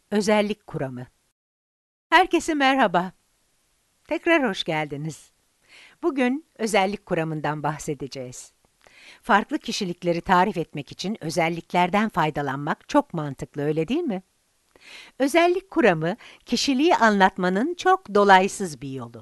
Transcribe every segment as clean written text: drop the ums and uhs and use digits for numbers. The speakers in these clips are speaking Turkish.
Özellik kuramı. Herkese merhaba. Tekrar hoş geldiniz. Bugün özellik kuramından bahsedeceğiz. Farklı kişilikleri tarif etmek için özelliklerden faydalanmak çok mantıklı, öyle değil mi? Özellik kuramı, kişiliği anlatmanın çok dolaysız bir yolu.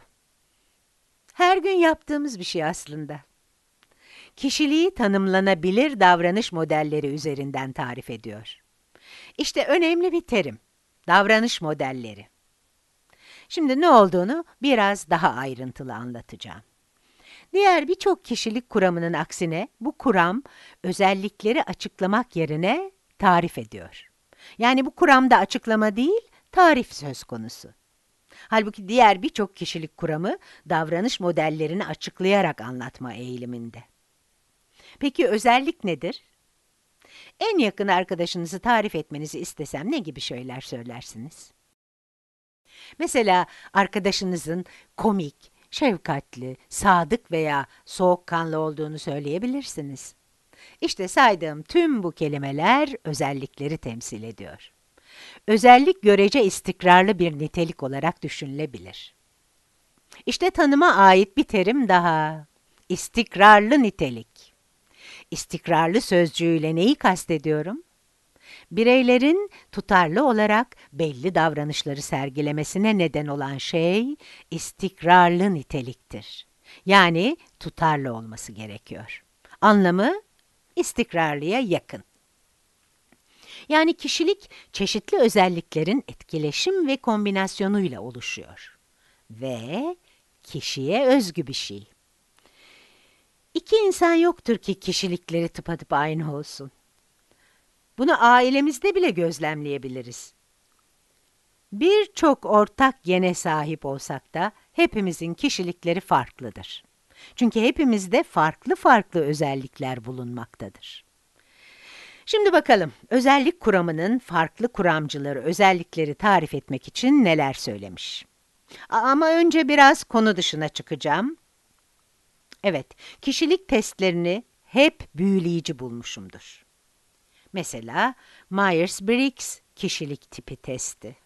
Her gün yaptığımız bir şey aslında. Kişiliği tanımlanabilir davranış modelleri üzerinden tarif ediyor. İşte önemli bir terim, davranış modelleri. Şimdi ne olduğunu biraz daha ayrıntılı anlatacağım. Diğer birçok kişilik kuramının aksine bu kuram özellikleri açıklamak yerine tarif ediyor. Yani bu kuramda açıklama değil, tarif söz konusu. Halbuki diğer birçok kişilik kuramı davranış modellerini açıklayarak anlatma eğiliminde. Peki özellik nedir? En yakın arkadaşınızı tarif etmenizi istesem ne gibi şeyler söylersiniz? Mesela arkadaşınızın komik, şefkatli, sadık veya soğukkanlı olduğunu söyleyebilirsiniz. İşte saydığım tüm bu kelimeler özellikleri temsil ediyor. Özellik görece istikrarlı bir nitelik olarak düşünülebilir. İşte tanıma ait bir terim daha. İstikrarlı nitelik. İstikrarlı sözcüğüyle neyi kastediyorum? Bireylerin tutarlı olarak belli davranışları sergilemesine neden olan şey istikrarlı niteliktir. Yani tutarlı olması gerekiyor. Anlamı istikrarlıya yakın. Yani kişilik çeşitli özelliklerin etkileşim ve kombinasyonuyla oluşuyor. Ve kişiye özgü bir şey. İki insan yoktur ki kişilikleri tıpatıp aynı olsun. Bunu ailemizde bile gözlemleyebiliriz. Birçok ortak gene sahip olsak da hepimizin kişilikleri farklıdır. Çünkü hepimizde farklı farklı özellikler bulunmaktadır. Şimdi bakalım, özellik kuramının farklı kuramcıları özellikleri tarif etmek için neler söylemiş. Ama önce biraz konu dışına çıkacağım. Evet, kişilik testlerini hep büyüleyici bulmuşumdur. Mesela Myers-Briggs kişilik tipi testi.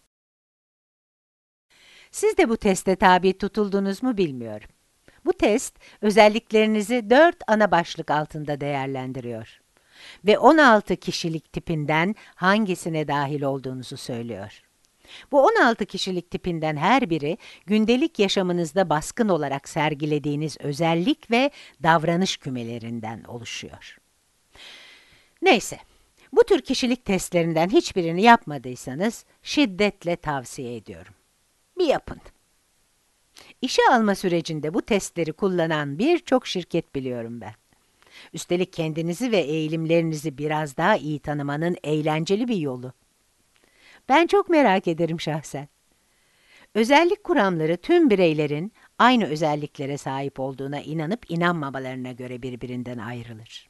Siz de bu teste tabi tutuldunuz mu bilmiyorum. Bu test, özelliklerinizi 4 ana başlık altında değerlendiriyor. Ve 16 kişilik tipinden hangisine dahil olduğunuzu söylüyor. Bu 16 kişilik tipinden her biri, gündelik yaşamınızda baskın olarak sergilediğiniz özellik ve davranış kümelerinden oluşuyor. Neyse, bu tür kişilik testlerinden hiçbirini yapmadıysanız, şiddetle tavsiye ediyorum. Bir yapın. İşe alma sürecinde bu testleri kullanan birçok şirket biliyorum ben. Üstelik kendinizi ve eğilimlerinizi biraz daha iyi tanımanın eğlenceli bir yolu. Ben çok merak ederim şahsen. Özellik kuramları tüm bireylerin aynı özelliklere sahip olduğuna inanıp inanmamalarına göre birbirinden ayrılır.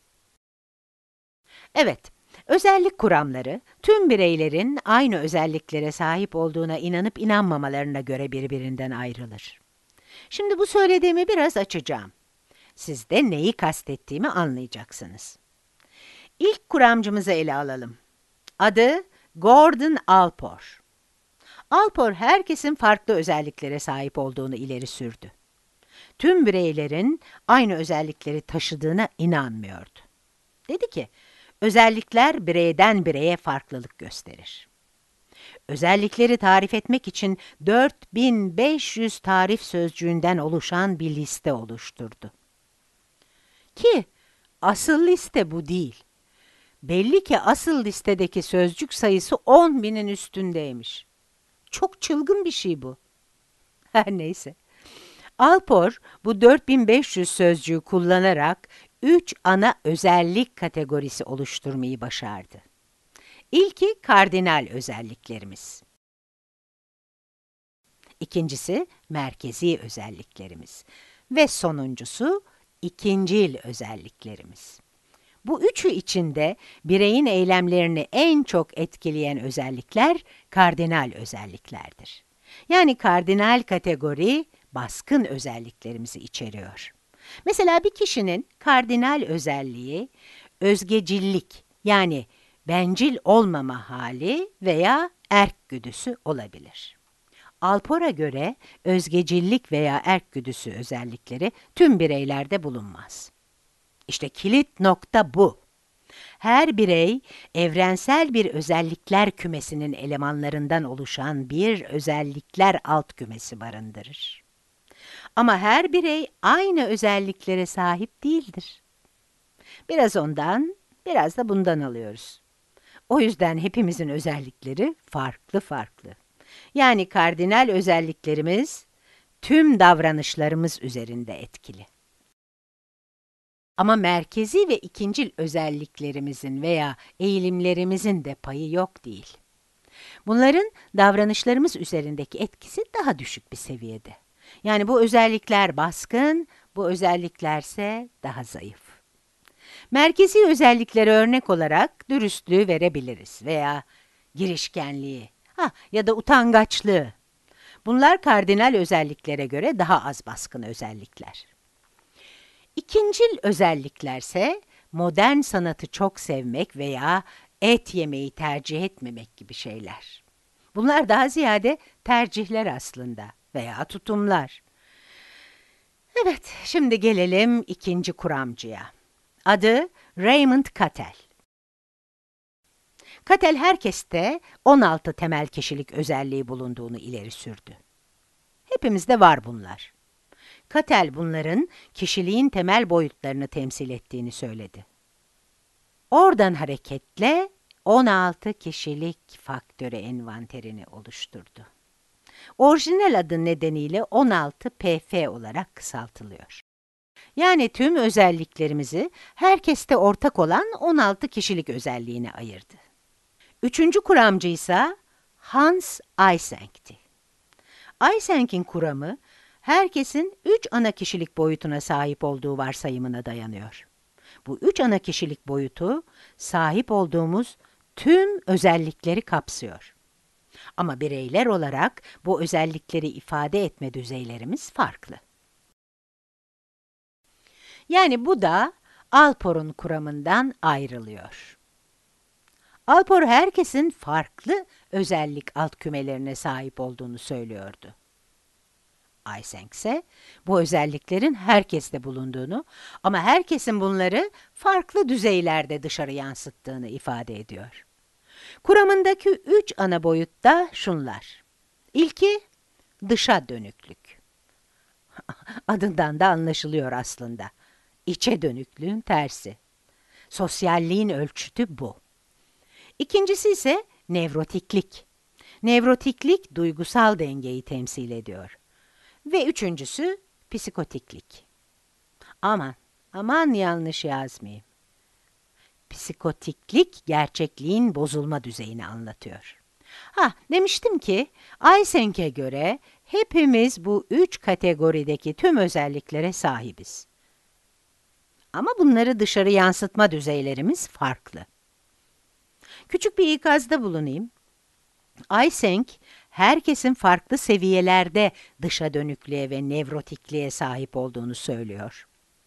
Evet, özellik kuramları tüm bireylerin aynı özelliklere sahip olduğuna inanıp inanmamalarına göre birbirinden ayrılır. Şimdi bu söylediğimi biraz açacağım. Siz de neyi kastettiğimi anlayacaksınız. İlk kuramcımızı ele alalım. Adı Gordon Allport. Allport herkesin farklı özelliklere sahip olduğunu ileri sürdü. Tüm bireylerin aynı özellikleri taşıdığına inanmıyordu. Dedi ki, özellikler bireyden bireye farklılık gösterir. Özellikleri tarif etmek için 4500 tarif sözcüğünden oluşan bir liste oluşturdu. Ki asıl liste bu değil. Belli ki asıl listedeki sözcük sayısı 10.000'in üstündeymiş. Çok çılgın bir şey bu. Her neyse. Alpor bu 4500 sözcüğü kullanarak 3 ana özellik kategorisi oluşturmayı başardı. İlki kardinal özelliklerimiz. İkincisi merkezi özelliklerimiz. Ve sonuncusu ikincil özelliklerimiz. Bu üçü içinde bireyin eylemlerini en çok etkileyen özellikler kardinal özelliklerdir. Yani kardinal kategori baskın özelliklerimizi içeriyor. Mesela bir kişinin kardinal özelliği özgecillik yani bencil olmama hali veya erk güdüsü olabilir. Alpor'a göre özgecillik veya erk güdüsü özellikleri tüm bireylerde bulunmaz. İşte kilit nokta bu. Her birey evrensel bir özellikler kümesinin elemanlarından oluşan bir özellikler alt kümesi barındırır. Ama her birey aynı özelliklere sahip değildir. Biraz ondan, biraz da bundan alıyoruz. O yüzden hepimizin özellikleri farklı farklı. Yani kardinal özelliklerimiz tüm davranışlarımız üzerinde etkili. Ama merkezi ve ikincil özelliklerimizin veya eğilimlerimizin de payı yok değil. Bunların davranışlarımız üzerindeki etkisi daha düşük bir seviyede. Yani bu özellikler baskın, bu özelliklerse daha zayıf. Merkezi özelliklere örnek olarak dürüstlüğü verebiliriz veya girişkenliği ya da utangaçlığı. Bunlar kardinal özelliklere göre daha az baskın özellikler. İkincil özelliklerse modern sanatı çok sevmek veya et yemeyi tercih etmemek gibi şeyler. Bunlar daha ziyade tercihler aslında veya tutumlar. Evet, şimdi gelelim ikinci kuramcıya. Adı Raymond Cattell. Cattell herkeste 16 temel kişilik özelliği bulunduğunu ileri sürdü. Hepimizde var bunlar. Cattell bunların kişiliğin temel boyutlarını temsil ettiğini söyledi. Oradan hareketle 16 kişilik faktörü envanterini oluşturdu. Orijinal adı nedeniyle 16 PF olarak kısaltılıyor. Yani tüm özelliklerimizi herkeste ortak olan 16 kişilik özelliğine ayırdı. Üçüncü kuramcı ise Hans Eysenk'ti. Eysenk'in kuramı, herkesin 3 ana kişilik boyutuna sahip olduğu varsayımına dayanıyor. Bu 3 ana kişilik boyutu, sahip olduğumuz tüm özellikleri kapsıyor. Ama bireyler olarak bu özellikleri ifade etme düzeylerimiz farklı. Yani bu da Alpor'un kuramından ayrılıyor. Alpor herkesin farklı özellik alt kümelerine sahip olduğunu söylüyordu. Eysenck ise bu özelliklerin herkeste bulunduğunu ama herkesin bunları farklı düzeylerde dışarı yansıttığını ifade ediyor. Kuramındaki 3 ana boyut da şunlar. İlki dışa dönüklük. Adından da anlaşılıyor aslında. İçe dönüklüğün tersi. Sosyalliğin ölçütü bu. İkincisi ise nevrotiklik. Nevrotiklik duygusal dengeyi temsil ediyor. Ve üçüncüsü psikotiklik. Aman yanlış yazmayayım. Psikotiklik gerçekliğin bozulma düzeyini anlatıyor. Demiştim ki Eysenk'e göre hepimiz bu 3 kategorideki tüm özelliklere sahibiz. Ama bunları dışarı yansıtma düzeylerimiz farklı. Küçük bir ikazda bulunayım. Eysenck, herkesin farklı seviyelerde dışa dönüklüğe ve nevrotikliğe sahip olduğunu söylüyor.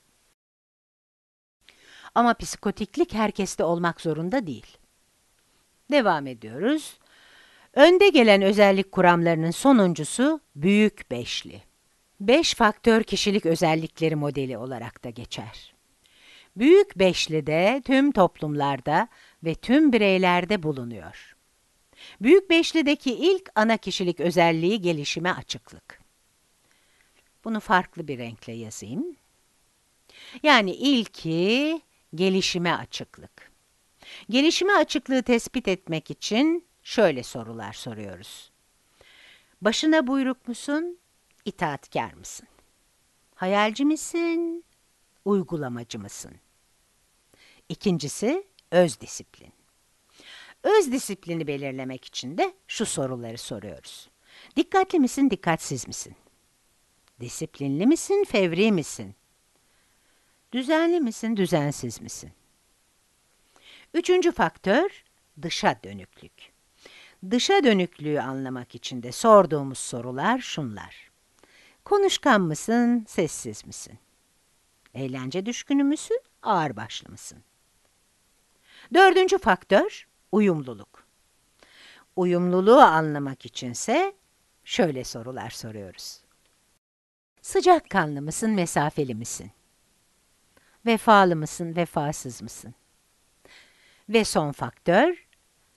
Ama psikotiklik herkeste olmak zorunda değil. Devam ediyoruz. Önde gelen özellik kuramlarının sonuncusu büyük beşli. 5 faktör kişilik özellikleri modeli olarak da geçer. Büyük beşli de tüm toplumlarda ve tüm bireylerde bulunuyor. Büyük beşlideki ilk ana kişilik özelliği gelişime açıklık. Bunu farklı bir renkle yazayım. Yani ilki gelişime açıklık. Gelişime açıklığı tespit etmek için şöyle sorular soruyoruz. Başına buyruk musun, itaatkar mısın? Hayalci misin, uygulamacı mısın? İkincisi, öz disiplin. Öz disiplini belirlemek için de şu soruları soruyoruz. Dikkatli misin, dikkatsiz misin? Disiplinli misin, fevri misin? Düzenli misin, düzensiz misin? Üçüncü faktör, dışa dönüklük. Dışa dönüklüğü anlamak için de sorduğumuz sorular şunlar. Konuşkan mısın, sessiz misin? Eğlence düşkünü müsün, ağırbaşlı mısın? Dördüncü faktör, uyumluluk. Uyumluluğu anlamak içinse şöyle sorular soruyoruz. Sıcakkanlı mısın, mesafeli misin? Vefalı mısın, vefasız mısın? Ve son faktör,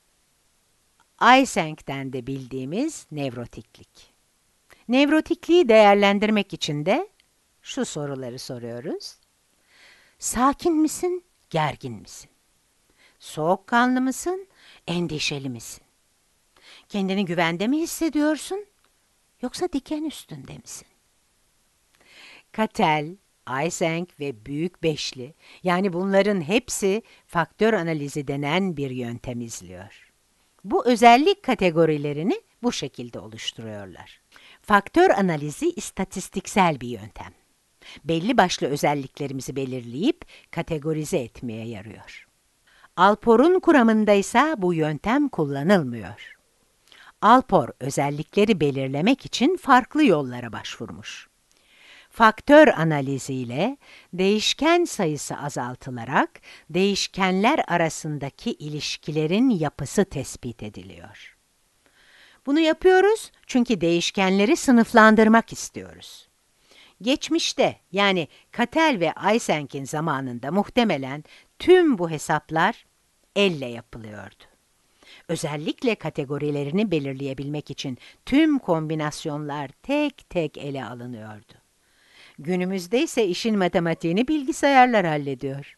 Eysenk'ten de bildiğimiz nevrotiklik. Nevrotikliği değerlendirmek için de şu soruları soruyoruz. Sakin misin, gergin misin? Soğukkanlı mısın, endişeli misin? Kendini güvende mi hissediyorsun, yoksa diken üstünde misin? Cattell, Eysenck ve Büyük Beşli, yani bunların hepsi faktör analizi denen bir yöntem izliyor. Bu özellik kategorilerini bu şekilde oluşturuyorlar. Faktör analizi istatistiksel bir yöntem. Belli başlı özelliklerimizi belirleyip kategorize etmeye yarıyor. Alpor'un kuramında ise bu yöntem kullanılmıyor. Alpor özellikleri belirlemek için farklı yollara başvurmuş. Faktör analiziyle değişken sayısı azaltılarak değişkenler arasındaki ilişkilerin yapısı tespit ediliyor. Bunu yapıyoruz çünkü değişkenleri sınıflandırmak istiyoruz. Geçmişte, yani Cattell ve Eysenk'in zamanında muhtemelen tüm bu hesaplar elle yapılıyordu. Özellikle kategorilerini belirleyebilmek için tüm kombinasyonlar tek tek ele alınıyordu. Günümüzde ise işin matematiğini bilgisayarlar hallediyor.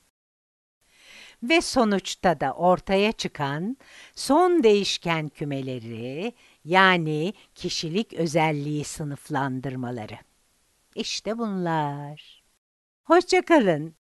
Ve sonuçta da ortaya çıkan son değişken kümeleri, yani kişilik özelliği sınıflandırmaları. İşte bunlar. Hoşça kalın.